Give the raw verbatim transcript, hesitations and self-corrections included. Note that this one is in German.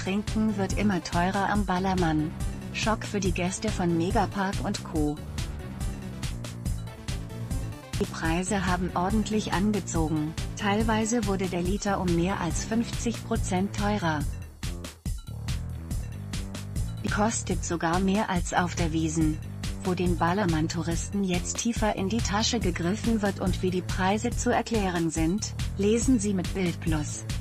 Trinken wird immer teurer am Ballermann. Schock für die Gäste von Megapark und Co. Die Preise haben ordentlich angezogen, teilweise wurde der Liter um mehr als fünfzig Prozent teurer. Die kostet sogar mehr als auf der Wiesn. Wo den Ballermann-Touristen jetzt tiefer in die Tasche gegriffen wird und wie die Preise zu erklären sind, lesen Sie mit Bild Plus.